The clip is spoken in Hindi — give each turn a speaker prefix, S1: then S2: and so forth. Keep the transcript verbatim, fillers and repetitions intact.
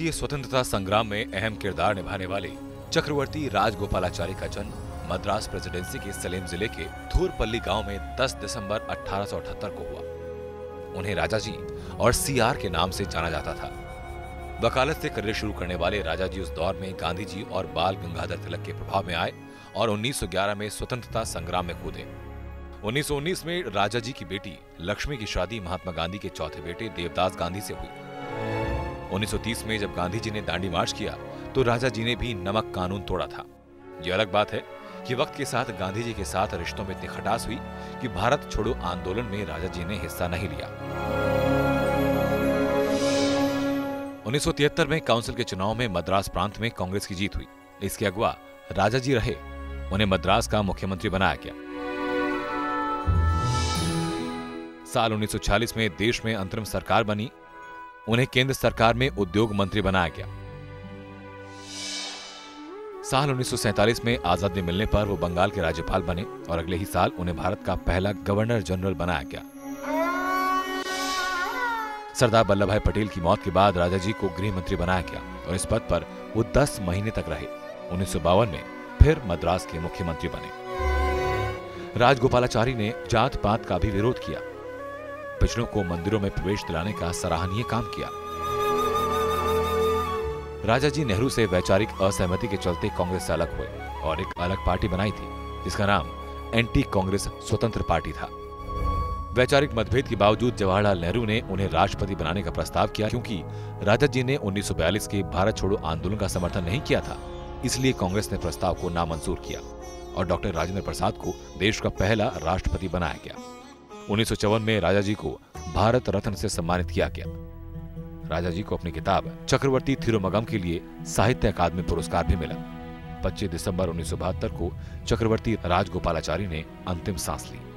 S1: भारतीय स्वतंत्रता संग्राम में अहम किरदार निभाने वाले चक्रवर्ती राजगोपालाचारी का जन्म मद्रास प्रेसिडेंसी के सलेम जिले के थूरपल्ली गांव में दस दिसंबर अठारह सौ अठहत्तर को हुआ। उन्हें राजाजी और सीआर के नाम से जाना जाता था। वकालत से करियर शुरू करने वाले राजाजी उस दौर में गांधी जी और बाल गंगाधर तिलक के प्रभाव में आए और उन्नीस सौ ग्यारह में स्वतंत्रता संग्राम में कूदे। उन्नीस सौ उन्नीस में राजाजी की बेटी लक्ष्मी की शादी महात्मा गांधी के चौथे बेटे देवदास गांधी से हुई। उन्नीस सौ तीस में जब गांधी जी ने दांडी मार्च किया तो राजाजी ने भी नमक कानून तोड़ा था। यह अलग बात है कि वक्त के साथ गांधी जी के साथ रिश्तों में इतनी खटास हुई कि भारत छोड़ो आंदोलन में राजाजी ने हिस्सा नहीं लिया। उन्नीस सौ तिहत्तर में काउंसिल के चुनाव में मद्रास प्रांत में कांग्रेस की जीत हुई। इसके अगुवा राजाजी रहे। उन्हें मद्रास का मुख्यमंत्री बनाया गया। साल उन्नीस सौ छियालीस में देश में अंतरिम सरकार बनी। उन्हें केंद्र सरकार में उद्योग मंत्री बनाया गया। साल उन्नीस सौ सैंतालीस में आजादी मिलने पर वो बंगाल के राज्यपाल बने और अगले ही साल उन्हें भारत का पहला गवर्नर जनरल बनाया गया। सरदार वल्लभ भाई पटेल की मौत के बाद राजाजी को गृह मंत्री बनाया गया और इस पद पर वो दस महीने तक रहे। उन्नीस सौ बावन में फिर मद्रास के मुख्यमंत्री बने। राजगोपालाचारी ने जात पात का भी विरोध किया। पिछड़ों को मंदिरों में प्रवेश दिलाने का सराहनीय काम किया। राजाजी नेहरू से वैचारिक असहमति के चलते कांग्रेस से अलग हुए और एक अलग पार्टी बनाई थी जिसका नाम एंटी कांग्रेस स्वतंत्र पार्टी था। वैचारिक मतभेद के बावजूद जवाहरलाल नेहरू ने उन्हें राष्ट्रपति बनाने का प्रस्ताव किया। क्योंकि राजाजी ने उन्नीस सौ बयालीस के भारत छोड़ो आंदोलन का समर्थन नहीं किया था, इसलिए कांग्रेस ने प्रस्ताव को नामंजूर किया और डॉक्टर राजेंद्र प्रसाद को देश का पहला राष्ट्रपति बनाया गया। उन्नीस सौ चौवन में राजाजी को भारत रत्न से सम्मानित किया गया। राजाजी को अपनी किताब चक्रवर्ती थिरुमगम के लिए साहित्य अकादमी पुरस्कार भी मिला। पच्चीस दिसंबर उन्नीस सौ बहत्तर को चक्रवर्ती राजगोपालाचारी ने अंतिम सांस ली।